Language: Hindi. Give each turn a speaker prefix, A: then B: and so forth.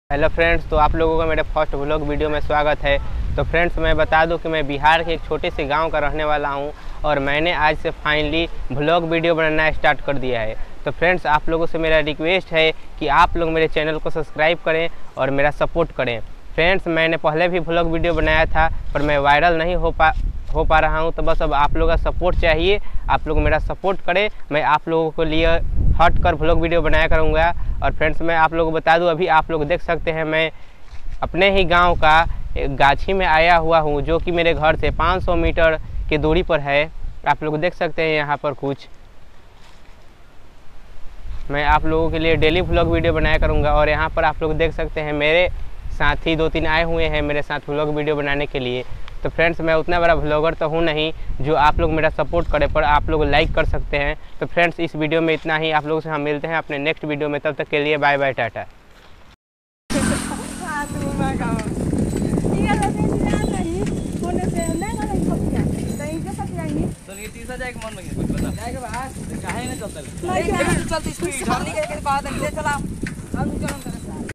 A: हेलो फ्रेंड्स, तो आप लोगों का मेरे फर्स्ट व्लॉग वीडियो में स्वागत है। तो फ्रेंड्स, मैं बता दूं कि मैं बिहार के एक छोटे से गांव का रहने वाला हूं और मैंने आज से फाइनली व्लॉग वीडियो बनाना स्टार्ट कर दिया है। तो फ्रेंड्स, आप लोगों से मेरा रिक्वेस्ट है कि आप लोग मेरे चैनल को सब्सक्राइब करें और मेरा सपोर्ट करें। फ्रेंड्स, मैंने पहले भी व्लॉग वीडियो बनाया था पर मैं वायरल नहीं हो पा रहा हूँ, तो बस अब आप लोगों का सपोर्ट चाहिए। आप लोग मेरा सपोर्ट करें, मैं आप लोगों के लिए हट कर व्लॉग वीडियो बनाया करूँगा। और फ्रेंड्स, मैं आप लोगों को बता दूं, अभी आप लोग देख सकते हैं मैं अपने ही गांव का एक गाछी में आया हुआ हूं, जो कि मेरे घर से 500 मीटर की दूरी पर है। आप लोग देख सकते हैं यहाँ पर कुछ मैं आप लोगों के लिए डेली व्लॉग वीडियो बनाया करूँगा। और यहाँ पर आप लोग देख सकते हैं मेरे साथी 2-3 आए हुए हैं मेरे साथ व्लॉग वीडियो बनाने के लिए। तो फ्रेंड्स, मैं उतना बड़ा व्लॉगर तो हूँ नहीं जो आप लोग मेरा सपोर्ट करें, पर आप लोग लाइक कर सकते हैं। तो फ्रेंड्स, इस वीडियो में इतना ही। आप लोगों से हम मिलते हैं अपने नेक्स्ट वीडियो में। तब तक के लिए बाय बाय, टाटा।
B: चलती